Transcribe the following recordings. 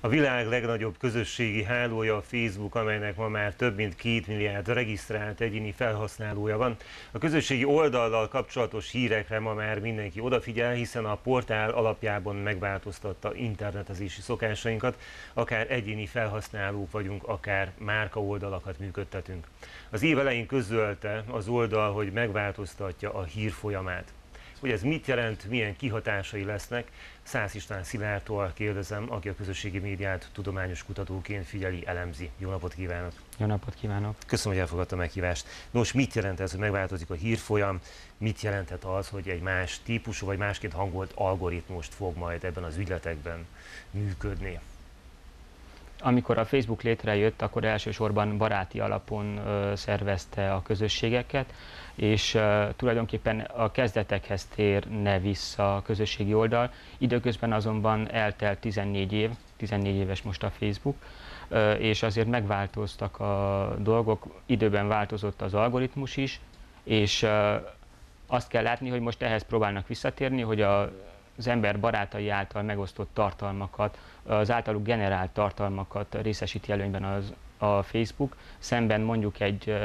A világ legnagyobb közösségi hálója a Facebook, amelynek ma már több mint 2 milliárd regisztrált egyéni felhasználója van. A közösségi oldallal kapcsolatos hírekre ma már mindenki odafigyel, hiszen a portál alapjában megváltoztatta internetezési szokásainkat, akár egyéni felhasználók vagyunk, akár márkaoldalakat működtetünk. Az év elején közölte az oldal, hogy megváltoztatja a hírfolyamát. Hogy ez mit jelent, milyen kihatásai lesznek, Szász István Szilárdtól kérdezem, aki a közösségi médiát tudományos kutatóként figyeli, elemzi. Jó napot kívánok! Jó napot kívánok! Köszönöm, hogy elfogadta a meghívást. Nos, mit jelent ez, hogy megváltozik a hírfolyam? Mit jelenthet az, hogy egy más típusú vagy másként hangolt algoritmust fog majd ebben az ügyletekben működni? Amikor a Facebook létrejött, akkor elsősorban baráti alapon szervezte a közösségeket, és tulajdonképpen a kezdetekhez térne vissza a közösségi oldal. Időközben azonban eltelt 14 éves most a Facebook, és azért megváltoztak a dolgok, időben változott az algoritmus is, és azt kell látni, hogy most ehhez próbálnak visszatérni, hogy az ember barátai által megosztott tartalmakat, az általuk generált tartalmakat részesíti előnyben a Facebook, szemben mondjuk egy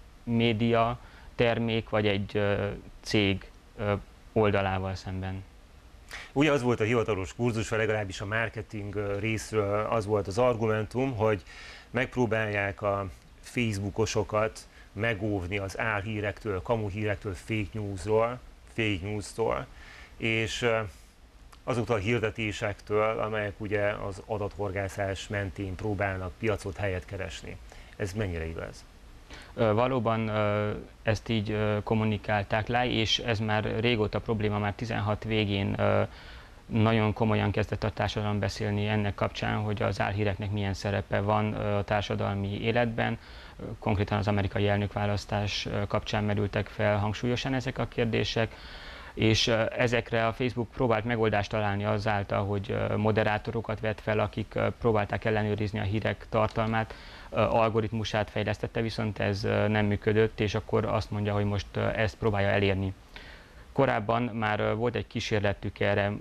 média termék vagy egy cég oldalával szemben. Ugye az volt a hivatalos kurzus, vagy legalábbis a marketing részről az volt az argumentum, hogy megpróbálják a facebookosokat megóvni az álhírektől, kamuhírektől, fake news-tól, és azoktól a hirdetésektől, amelyek ugye az adathorgászás mentén próbálnak piacot, helyet keresni. Ez mennyire igaz? Valóban ezt így kommunikálták le, és ez már régóta probléma, már 16 végén nagyon komolyan kezdett a társadalom beszélni ennek kapcsán, hogy az álhíreknek milyen szerepe van a társadalmi életben. Konkrétan az amerikai elnökválasztás kapcsán merültek fel hangsúlyosan ezek a kérdések, és ezekre a Facebook próbált megoldást találni azáltal, hogy moderátorokat vett fel, akik próbálták ellenőrizni a hírek tartalmát, algoritmusát fejlesztette, viszont ez nem működött, és akkor azt mondja, hogy most ezt próbálja elérni. Korábban már volt egy kísérletük erre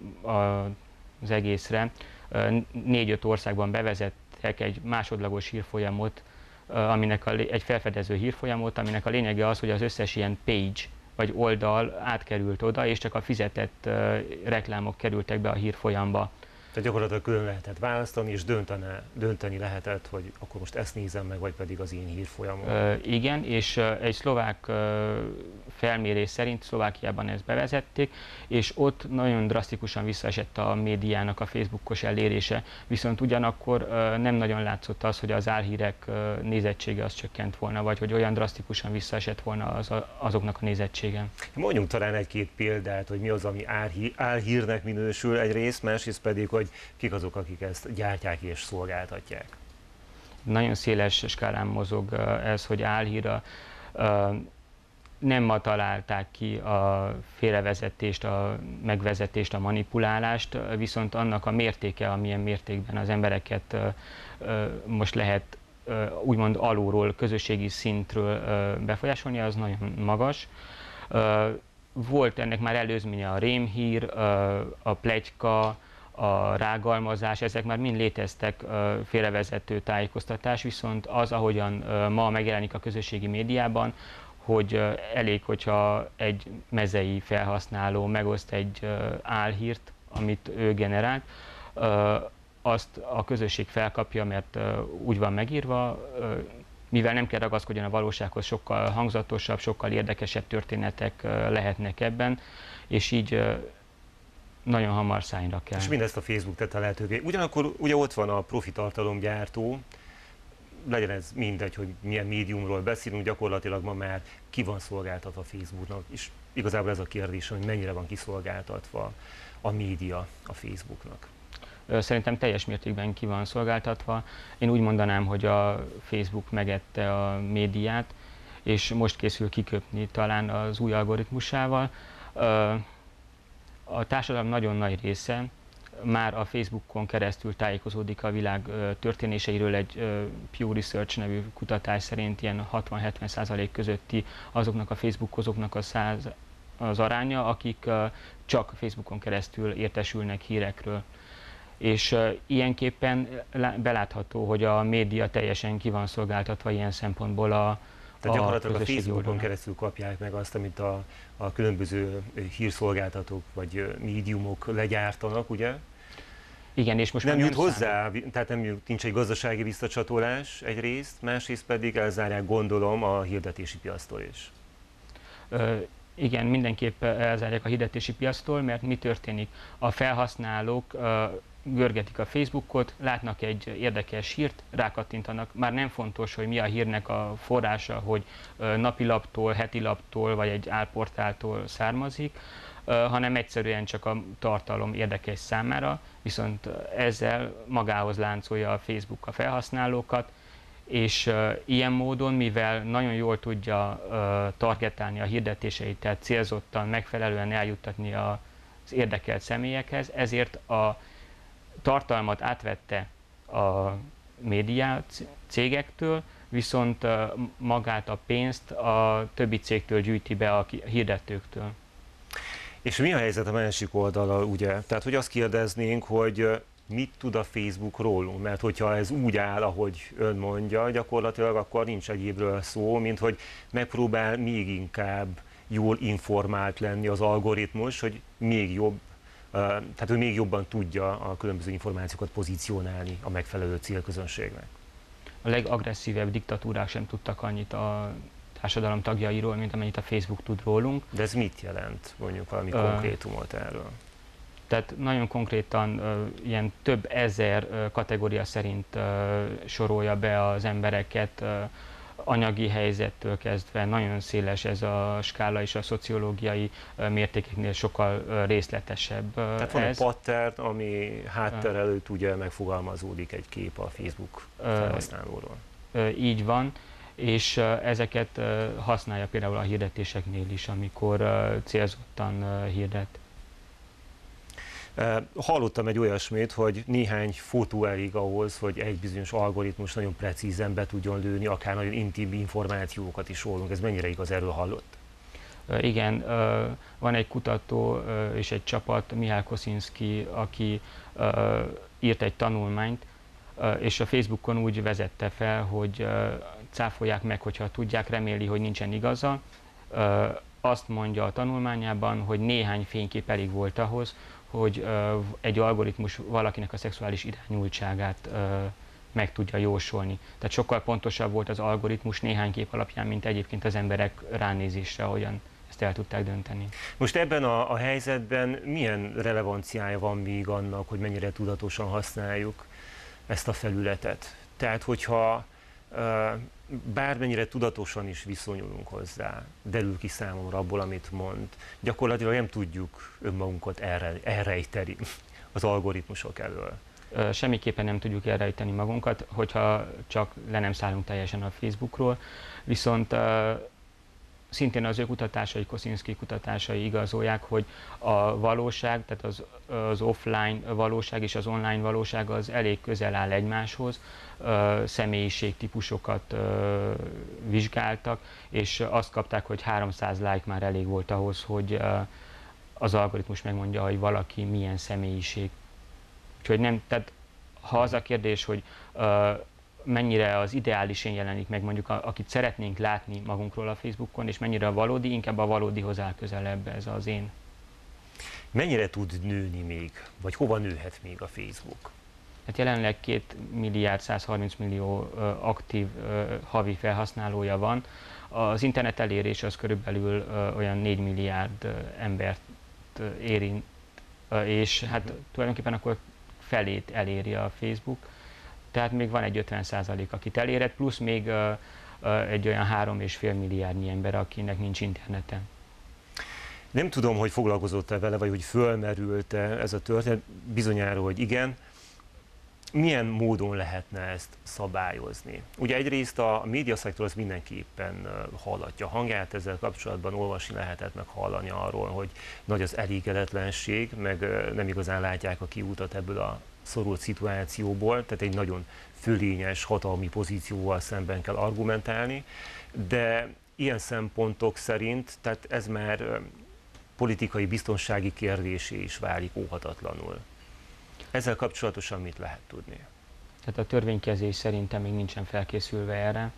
az egészre, 4-5 országban bevezettek egy másodlagos hírfolyamot, egy felfedező hírfolyamot, aminek a lényege az, hogy az összes ilyen page vagy oldal átkerült oda, és csak a fizetett reklámok kerültek be a hírfolyamba. Tehát gyakorlatilag külön lehetett választani, és dönteni lehetett, hogy akkor most ezt nézem meg, vagy pedig az én hírfolyamom. Igen, és egy szlovák felmérés szerint Szlovákiában ezt bevezették, és ott nagyon drasztikusan visszaesett a médiának a Facebookos elérése, viszont ugyanakkor nem nagyon látszott az, hogy az álhírek nézettsége az csökkent volna, vagy hogy olyan drasztikusan visszaesett volna azoknak a nézettsége. Mondjunk talán egy-két példát, hogy mi az, ami álhírnek minősül egyrészt, másrészt pedig, hogy kik azok, akik ezt gyártják és szolgáltatják. Nagyon széles skálán mozog ez, hogy álhír. Nem ma találták ki a félrevezetést, a megvezetést, a manipulálást, viszont annak a mértéke, amilyen mértékben az embereket most lehet úgymond alulról, közösségi szintről befolyásolni, az nagyon magas. Volt ennek már előzménye a rémhír, a pletyka, a rágalmazás, ezek már mind léteztek, félrevezető tájékoztatás, viszont az, ahogyan ma megjelenik a közösségi médiában, hogy elég, hogyha egy mezei felhasználó megoszt egy álhírt, amit ő generált, azt a közösség felkapja, mert úgy van megírva, mivel nem kell ragaszkodjon a valósághoz, sokkal hangzatosabb, sokkal érdekesebb történetek lehetnek ebben, és így nagyon hamar szányra kell. És mindezt a Facebook tette lehetővé. Ugyanakkor ugye ott van a profi tartalomgyártó, legyen ez mindegy, hogy milyen médiumról beszélünk, gyakorlatilag ma már ki van szolgáltatva a Facebooknak, és igazából ez a kérdés, hogy mennyire van kiszolgáltatva a média a Facebooknak. Szerintem teljes mértékben ki van szolgáltatva. Én úgy mondanám, hogy a Facebook megette a médiát, és most készül kiköpni talán az új algoritmusával. A társadalom nagyon nagy része már a Facebookon keresztül tájékozódik a világ történéseiről. Egy Pew Research nevű kutatás szerint ilyen 60-70% közötti azoknak a Facebookozóknak az aránya, akik csak Facebookon keresztül értesülnek hírekről. És ilyenképpen belátható, hogy a média teljesen ki van szolgáltatva ilyen szempontból Tehát gyakorlatilag a közösségi Facebookon oldalon. keresztül kapják meg azt, amit a különböző hírszolgáltatók vagy médiumok legyártanak, ugye? Igen, és most Nem már jut nem hozzá, tehát nincs egy gazdasági visszacsatolás egyrészt, másrészt pedig elzárják, gondolom, a hirdetési piactól is. Igen, mindenképp elzárják a hirdetési piactól, mert mi történik? A felhasználók görgetik a Facebookot, látnak egy érdekes hírt, rákattintanak. Már nem fontos, hogy mi a hírnek a forrása, hogy napilaptól, hetilaptól vagy egy álportáltól származik, hanem egyszerűen csak a tartalom érdekes számára, viszont ezzel magához láncolja a Facebook a felhasználókat, és ilyen módon, mivel nagyon jól tudja targetálni a hirdetéseit, tehát célzottan, megfelelően eljuttatni az érdekelt személyekhez, ezért a tartalmat átvette a média cégektől, viszont magát a pénzt a többi cégtől gyűjti be a hirdetőktől. És mi a helyzet a másik oldalal, ugye? Tehát, hogy azt kérdeznénk, hogy mit tud a Facebook rólunk? Mert hogyha ez úgy áll, ahogy ön mondja, gyakorlatilag akkor nincs egyébről szó, mint hogy megpróbál még inkább jól informált lenni az algoritmus, hogy még jobb, tehát hogy még jobban tudja a különböző információkat pozícionálni a megfelelő célközönségnek. A legagresszívebb diktatúrák sem tudtak annyit a társadalom tagjairól, mint amennyit a Facebook tud rólunk. De ez mit jelent, mondjuk valami konkrétumot erről? Tehát nagyon konkrétan ilyen több ezer kategória szerint sorolja be az embereket, anyagi helyzettől kezdve nagyon széles ez a skála, és a szociológiai mértékeknél sokkal részletesebb. Tehát van egy pattern, ami háttér előtt ugye megfogalmazódik egy kép a Facebook felhasználóról. Így van, és ezeket használja például a hirdetéseknél is, amikor célzottan hirdet. Hallottam egy olyasmit, hogy néhány fotó elég ahhoz, hogy egy bizonyos algoritmus nagyon precízen be tudjon lőni, akár nagyon intim információkat is rólunk. Ez mennyire igaz, erről hallott? Igen, van egy kutató és egy csapat, Mihály Kosinski, aki írt egy tanulmányt, és a Facebookon úgy vezette fel, hogy cáfolják meg, hogyha tudják, reméli, hogy nincsen igaza. Azt mondja a tanulmányában, hogy néhány fénykép elég volt ahhoz, hogy egy algoritmus valakinek a szexuális irányultságát meg tudja jósolni. Tehát sokkal pontosabb volt az algoritmus néhány kép alapján, mint egyébként az emberek ránézésre, ahogyan ezt el tudták dönteni. Most ebben a helyzetben milyen relevanciája van még annak, hogy mennyire tudatosan használjuk ezt a felületet? Tehát, hogyha bármennyire tudatosan is viszonyulunk hozzá, derül ki számomra abból, amit mond, gyakorlatilag nem tudjuk önmagunkat elrejteni az algoritmusok elől. Semmiképpen nem tudjuk elrejteni magunkat, hogyha csak le nem szállunk teljesen a Facebookról, viszont szintén az ő kutatásai, Kosinski kutatásai igazolják, hogy a valóság, tehát az offline valóság és az online valóság az elég közel áll egymáshoz, személyiségtípusokat vizsgáltak, és azt kapták, hogy 300 like már elég volt ahhoz, hogy az algoritmus megmondja, hogy valaki milyen személyiség. Úgyhogy nem, tehát ha az a kérdés, hogy mennyire az ideális én jelenik meg, mondjuk akit szeretnénk látni magunkról a Facebookon, és mennyire a valódi, inkább a valódihoz áll közelebb ez az én. Mennyire tud nőni még, vagy hova nőhet még a Facebook? Hát jelenleg 2 milliárd 130 millió aktív havi felhasználója van. Az internet elérés az körülbelül olyan 4 milliárd embert érint, és hát tulajdonképpen akkor felét eléri a Facebook. Tehát még van egy 50%, akit elérhet, plusz még egy olyan 3,5 milliárdnyi ember, akinek nincs interneten. Nem tudom, hogy foglalkozott-e vele, vagy hogy fölmerült-e ez a történet, bizonyára, hogy igen. Milyen módon lehetne ezt szabályozni? Ugye egyrészt a médiaszektor az mindenképpen hallatja a hangját, ezzel kapcsolatban olvasni lehetett, meg hallani arról, hogy nagy az elégedetlenség, meg nem igazán látják a kiútat ebből a szorult szituációból, tehát egy nagyon fölényes hatalmi pozícióval szemben kell argumentálni, de ilyen szempontok szerint, tehát ez már politikai biztonsági kérdésé is válik óhatatlanul. Ezzel kapcsolatosan mit lehet tudni? Tehát a törvénykezés szerintem még nincsen felkészülve erre,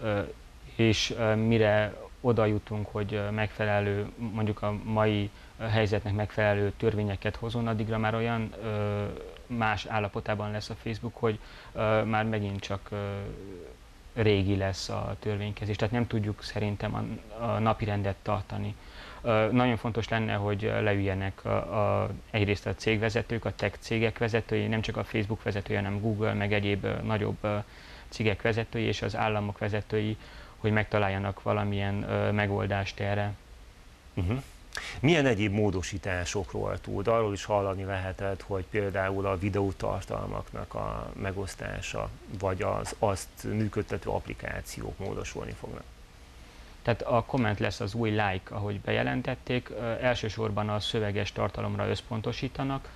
és mire oda jutunk, hogy megfelelő, mondjuk a mai helyzetnek megfelelő törvényeket hozon, addigra már olyan más állapotában lesz a Facebook, hogy már megint csak régi lesz a törvénykezés. Tehát nem tudjuk szerintem a napirendet tartani. Nagyon fontos lenne, hogy leüljenek egyrészt a cégvezetők, a tech cégek vezetői, nem csak a Facebook vezetője, hanem Google, meg egyéb nagyobb cégek vezetői és az államok vezetői, hogy megtaláljanak valamilyen megoldást erre. Milyen egyéb módosításokról tud? Arról is hallani lehetett, hogy például a videótartalmaknak a megosztása, vagy az azt működtető applikációk módosulni fognak. Tehát a komment lesz az új like, ahogy bejelentették, elsősorban a szöveges tartalomra összpontosítanak,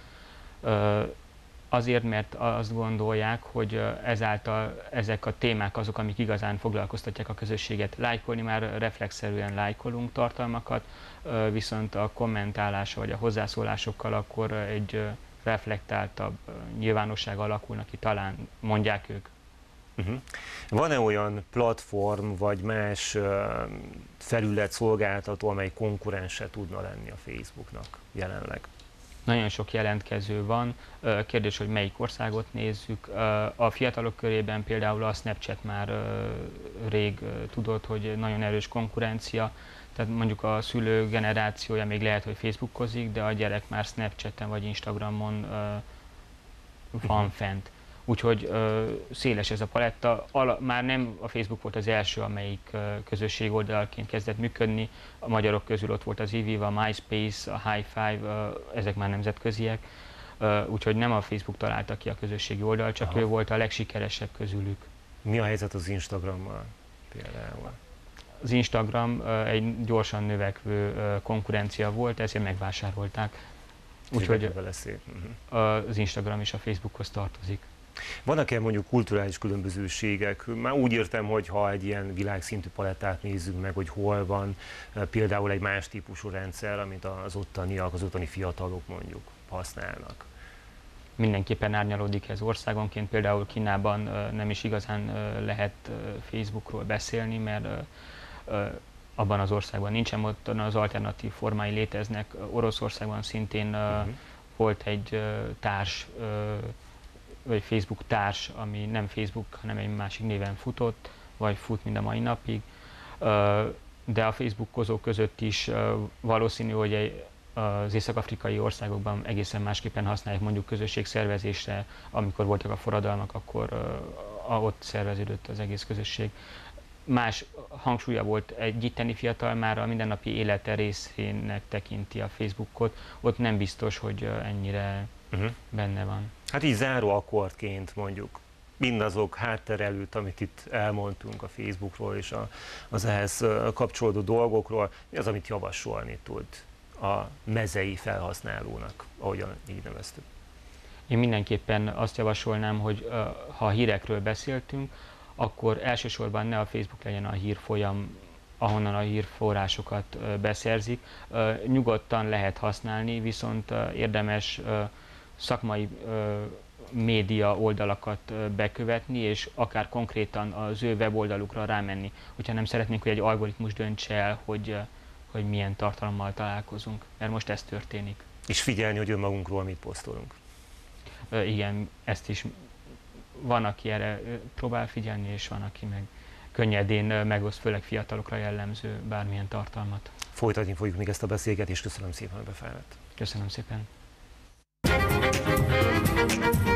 azért, mert azt gondolják, hogy ezáltal ezek a témák azok, amik igazán foglalkoztatják a közösséget. Lájkolni már reflexzerűen lájkolunk tartalmakat, viszont a kommentálása vagy a hozzászólásokkal akkor egy reflektáltabb nyilvánosság alakulnak ki, talán mondják ők. Van-e olyan platform vagy más felület szolgáltató, amely konkurense tudna lenni a Facebooknak jelenleg? Nagyon sok jelentkező van, kérdés, hogy melyik országot nézzük. A fiatalok körében például a Snapchat már rég tudott, hogy nagyon erős konkurencia, tehát mondjuk a szülő generációja még lehet, hogy Facebookozik, de a gyerek már Snapchaten vagy Instagramon van fent. Úgyhogy széles ez a paletta. Már nem a Facebook volt az első, amelyik közösség oldalként kezdett működni. A magyarok közül ott volt az Iviv, a MySpace, a High Five, ezek már nemzetköziek. Úgyhogy nem a Facebook találta ki a közösségi oldalt, csak ő volt a legsikeresebb közülük. Mi a helyzet az Instagrammal például? Az Instagram egy gyorsan növekvő konkurencia volt, ezért megvásárolták. Úgyhogy az Instagram is a Facebookhoz tartozik. Vannak-e mondjuk kulturális különbözőségek? Már úgy értem, hogy ha egy ilyen világszintű palettát nézzük meg, hogy hol van például egy más típusú rendszer, amit az ottaniak, az ottani fiatalok mondjuk használnak. Mindenképpen árnyalódik ez országonként, például Kínában nem is igazán lehet Facebookról beszélni, mert abban az országban nincsen, ott az alternatív formái léteznek. Oroszországban szintén volt egy társ, vagy Facebook társ, ami nem Facebook, hanem egy másik néven futott, vagy fut mind a mai napig. De a Facebookozók között is valószínű, hogy az észak-afrikai országokban egészen másképpen használják mondjuk közösségszervezésre, amikor voltak a forradalmak, akkor ott szerveződött az egész közösség. Más hangsúlya volt egy itteni fiatal, már a mindennapi élete részének tekinti a Facebookot, ott nem biztos, hogy ennyire benne van. Hát így záró akkordként mondjuk mindazok hátterelőtt, amit itt elmondtunk a Facebookról és az ehhez kapcsolódó dolgokról, mi az, amit javasolni tud a mezei felhasználónak, ahogyan így neveztük? Én mindenképpen azt javasolnám, hogy ha hírekről beszéltünk, akkor elsősorban ne a Facebook legyen a hírfolyam, ahonnan a hírforrásokat beszerzik. Nyugodtan lehet használni, viszont érdemes szakmai média oldalakat bekövetni, és akár konkrétan az ő weboldalukra rámenni, hogyha nem szeretnénk, hogy egy algoritmus döntse el, hogy milyen tartalommal találkozunk, mert most ez történik. És figyelni, hogy önmagunkról mit posztolunk. Igen, ezt is van, aki erre próbál figyelni, és van, aki meg könnyedén megoszt, főleg fiatalokra jellemző bármilyen tartalmat. Folytatni fogjuk még ezt a beszélgetést, köszönöm szépen, hogy befáradt. Köszönöm szépen.